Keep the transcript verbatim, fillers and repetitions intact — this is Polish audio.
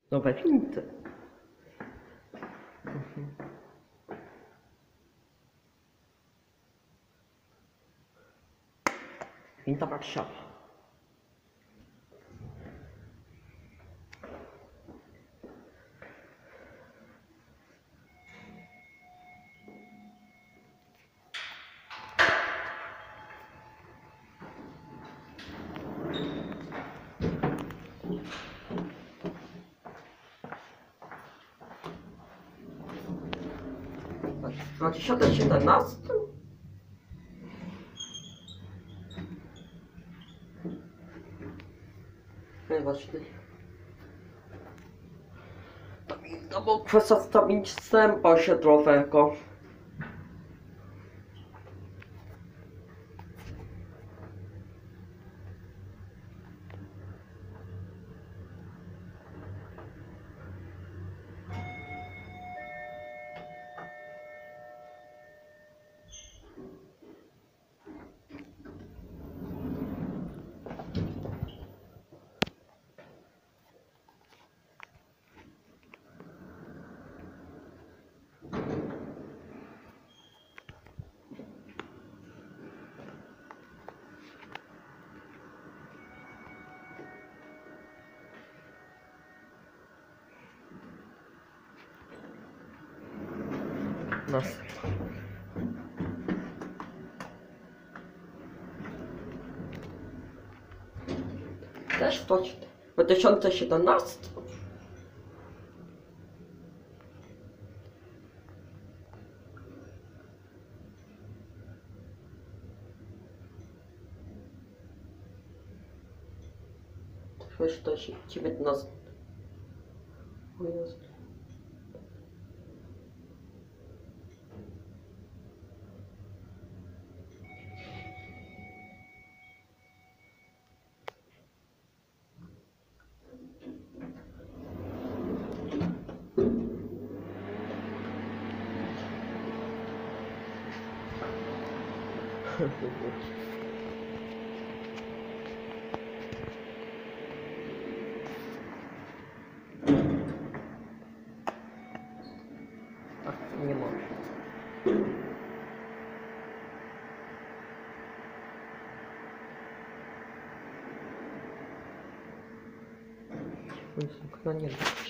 Nowe windy. Mhm. Winda Warszawa. W dwa tysiące siedemnastym? Najważniejsze. To była kwestia stabilizmu osiedlowego. Następna. Też w dwa tysiące siedemnastym. Chyba to się dziewiętnasty. O Jezu. Ach, nie może. No nie da.